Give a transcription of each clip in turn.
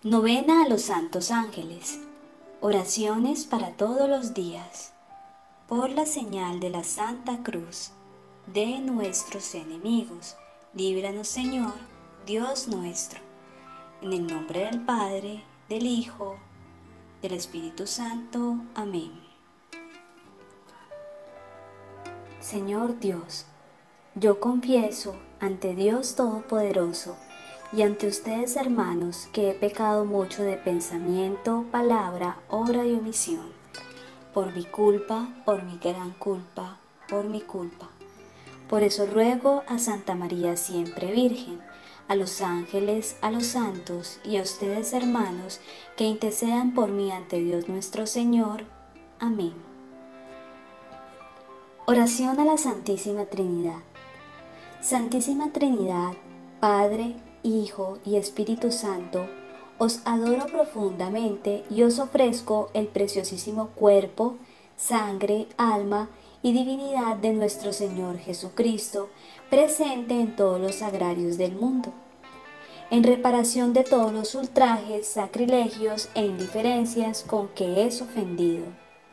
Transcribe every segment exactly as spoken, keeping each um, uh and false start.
Novena a los Santos Ángeles. Oraciones para todos los días. Por la señal de la Santa Cruz de nuestros enemigos, líbranos, Señor, Dios nuestro. En el nombre del Padre, del Hijo, del Espíritu Santo. Amén. Señor Dios, yo confieso ante Dios Todopoderoso y ante ustedes, hermanos, que he pecado mucho de pensamiento, palabra, obra y omisión, por mi culpa, por mi gran culpa, por mi culpa. Por eso ruego a Santa María siempre Virgen, a los ángeles, a los santos y a ustedes, hermanos, que intercedan por mí ante Dios nuestro Señor. Amén. Oración a la Santísima Trinidad. Santísima Trinidad, Padre, Hijo y Espíritu Santo, os adoro profundamente y os ofrezco el preciosísimo cuerpo, sangre, alma y divinidad de nuestro Señor Jesucristo, presente en todos los sagrarios del mundo, en reparación de todos los ultrajes, sacrilegios e indiferencias con que es ofendido.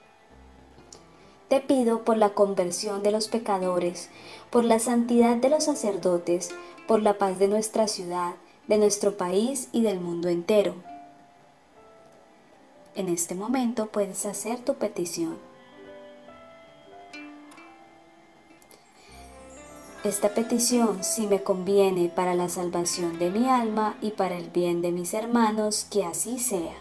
Te pido por la conversión de los pecadores, por la santidad de los sacerdotes, por la paz de nuestra ciudad, de nuestro país y del mundo entero. En este momento puedes hacer tu petición. Esta petición, si me conviene para la salvación de mi alma y para el bien de mis hermanos, que así sea.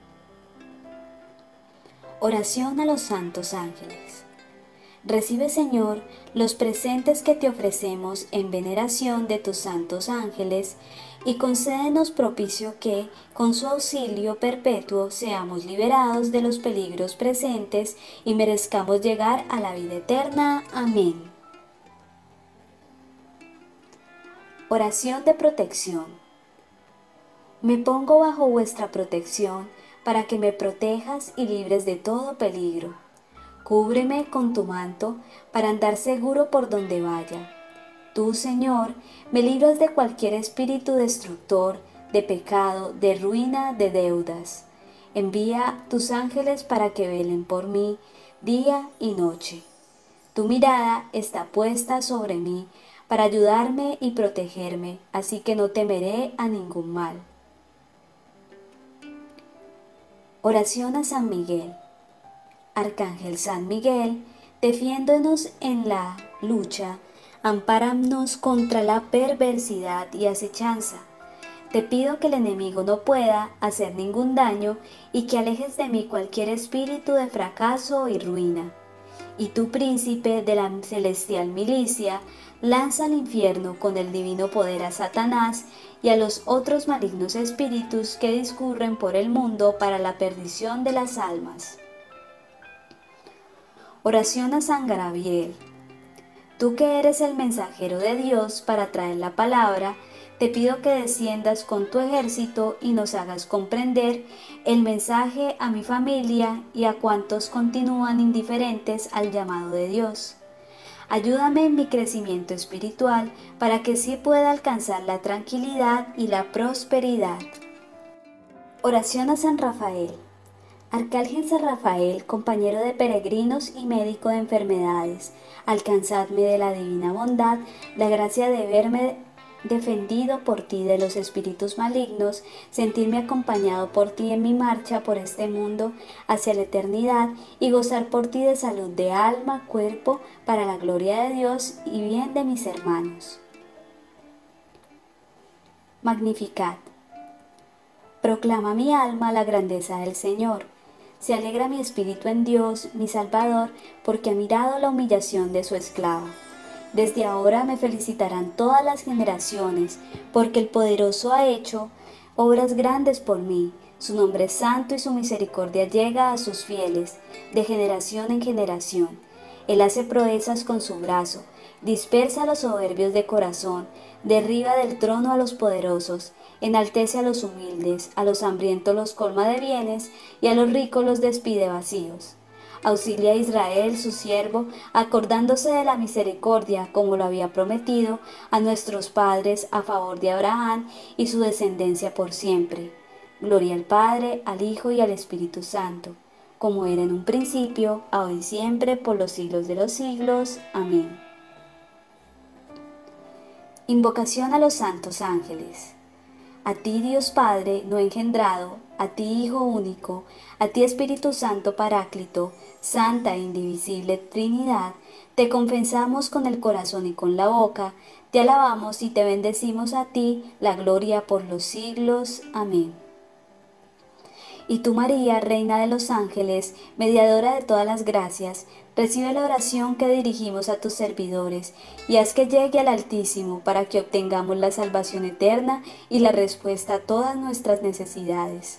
Oración a los santos ángeles. Recibe, Señor, los presentes que te ofrecemos en veneración de tus santos ángeles y concédenos propicio que, con su auxilio perpetuo, seamos liberados de los peligros presentes y merezcamos llegar a la vida eterna. Amén. Oración de protección. Me pongo bajo vuestra protección para que me protejas y libres de todo peligro. Cúbreme con tu manto para andar seguro por donde vaya. Tú, Señor, me libras de cualquier espíritu destructor, de pecado, de ruina, de deudas. Envía tus ángeles para que velen por mí día y noche. Tu mirada está puesta sobre mí para ayudarme y protegerme, así que no temeré a ningún mal. Oración a San Miguel. Arcángel San Miguel, defiéndonos en la lucha, ampáranos contra la perversidad y acechanza. Te pido que el enemigo no pueda hacer ningún daño y que alejes de mí cualquier espíritu de fracaso y ruina. Y tú, príncipe de la celestial milicia, lanza al infierno con el divino poder a Satanás y a los otros malignos espíritus que discurren por el mundo para la perdición de las almas. Oración a San Gabriel. Tú que eres el mensajero de Dios para traer la palabra, te pido que desciendas con tu ejército y nos hagas comprender el mensaje a mi familia y a cuantos continúan indiferentes al llamado de Dios. Ayúdame en mi crecimiento espiritual para que sí pueda alcanzar la tranquilidad y la prosperidad. Oración a San Rafael. Arcángel San Rafael, compañero de peregrinos y médico de enfermedades, alcanzadme de la divina bondad la gracia de verme defendido por ti de los espíritus malignos, sentirme acompañado por ti en mi marcha por este mundo hacia la eternidad y gozar por ti de salud de alma, cuerpo, para la gloria de Dios y bien de mis hermanos. Magnificat. Proclama mi alma la grandeza del Señor. Se alegra mi espíritu en Dios, mi Salvador, porque ha mirado la humillación de su esclava. Desde ahora me felicitarán todas las generaciones, porque el Poderoso ha hecho obras grandes por mí. Su nombre es santo y su misericordia llega a sus fieles, de generación en generación. Él hace proezas con su brazo, dispersa a los soberbios de corazón, derriba del trono a los poderosos, enaltece a los humildes, a los hambrientos los colma de bienes y a los ricos los despide vacíos. Auxilia a Israel, su siervo, acordándose de la misericordia, como lo había prometido, a nuestros padres a favor de Abraham y su descendencia por siempre. Gloria al Padre, al Hijo y al Espíritu Santo, como era en un principio, ahora y siempre, por los siglos de los siglos. Amén. Invocación a los santos ángeles. A ti, Dios Padre no engendrado, a ti Hijo único, a ti Espíritu Santo Paráclito, Santa e indivisible Trinidad, te confesamos con el corazón y con la boca, te alabamos y te bendecimos a ti, la gloria por los siglos. Amén. Y tú, María, Reina de los ángeles, mediadora de todas las gracias, recibe la oración que dirigimos a tus servidores, y haz que llegue al Altísimo para que obtengamos la salvación eterna y la respuesta a todas nuestras necesidades.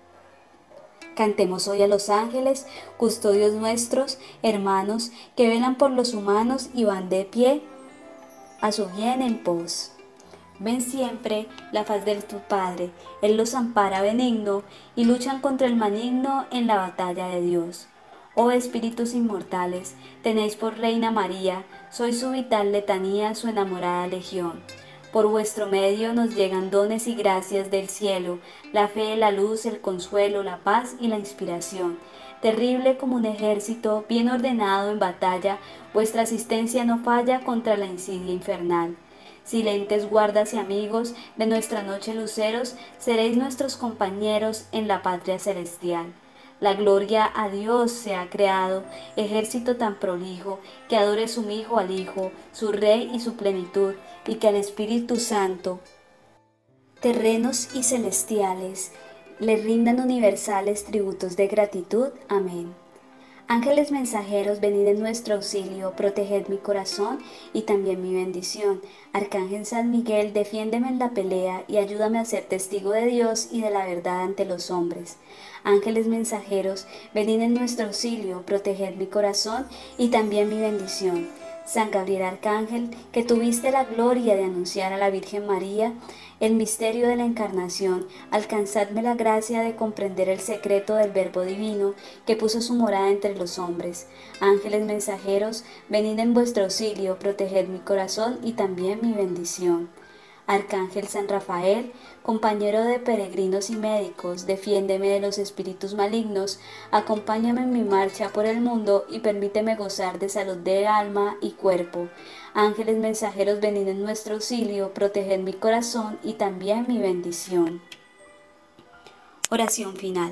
Cantemos hoy a los ángeles, custodios nuestros, hermanos, que velan por los humanos y van de pie a su bien en pos. Ven siempre la faz de tu Padre, Él los ampara benigno, y luchan contra el maligno en la batalla de Dios. Oh espíritus inmortales, tenéis por Reina María, sois su vital letanía, su enamorada legión. Por vuestro medio nos llegan dones y gracias del cielo, la fe, la luz, el consuelo, la paz y la inspiración. Terrible como un ejército, bien ordenado en batalla, vuestra asistencia no falla contra la insidia infernal. Silentes guardas y amigos de nuestra noche luceros, seréis nuestros compañeros en la patria celestial. La gloria a Dios se ha creado, ejército tan prolijo, que adore su Hijo al Hijo, su Rey y su plenitud, y que al Espíritu Santo, terrenos y celestiales, le rindan universales tributos de gratitud. Amén. Ángeles mensajeros, venid en nuestro auxilio, proteged mi corazón y también mi bendición. Arcángel San Miguel, defiéndeme en la pelea y ayúdame a ser testigo de Dios y de la verdad ante los hombres. Ángeles mensajeros, venid en nuestro auxilio, proteged mi corazón y también mi bendición. San Gabriel Arcángel, que tuviste la gloria de anunciar a la Virgen María el misterio de la Encarnación, alcanzadme la gracia de comprender el secreto del Verbo Divino que puso su morada entre los hombres. Ángeles mensajeros, venid en vuestro auxilio, proteged mi corazón y también mi bendición. Arcángel San Rafael, compañero de peregrinos y médicos, defiéndeme de los espíritus malignos, acompáñame en mi marcha por el mundo y permíteme gozar de salud de alma y cuerpo. Ángeles mensajeros, venid en nuestro auxilio, proteged mi corazón y también mi bendición. Oración final.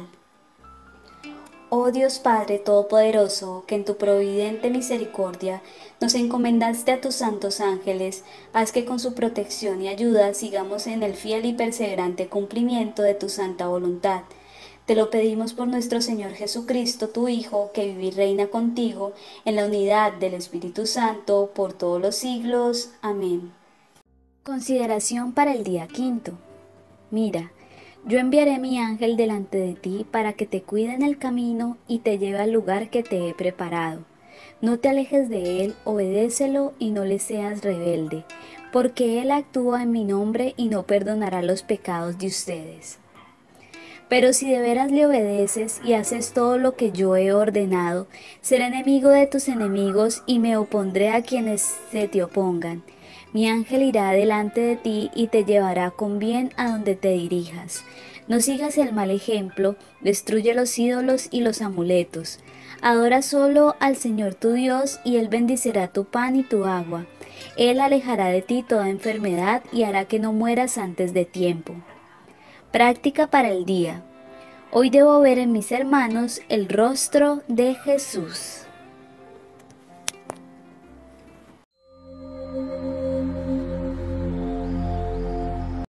Oh Dios Padre Todopoderoso, que en tu providente misericordia nos encomendaste a tus santos ángeles, haz que con su protección y ayuda sigamos en el fiel y perseverante cumplimiento de tu santa voluntad. Te lo pedimos por nuestro Señor Jesucristo, tu Hijo, que vive y reina contigo en la unidad del Espíritu Santo por todos los siglos. Amén. Consideración para el día quinto. Mira, yo enviaré mi ángel delante de ti para que te cuide en el camino y te lleve al lugar que te he preparado. No te alejes de él, obedécelo y no le seas rebelde, porque él actúa en mi nombre y no perdonará los pecados de ustedes. Pero si de veras le obedeces y haces todo lo que yo he ordenado, seré enemigo de tus enemigos y me opondré a quienes se te opongan. Mi ángel irá delante de ti y te llevará con bien a donde te dirijas. No sigas el mal ejemplo, destruye los ídolos y los amuletos. Adora solo al Señor tu Dios y Él bendecirá tu pan y tu agua. Él alejará de ti toda enfermedad y hará que no mueras antes de tiempo. Práctica para el día. Hoy debo ver en mis hermanos el rostro de Jesús.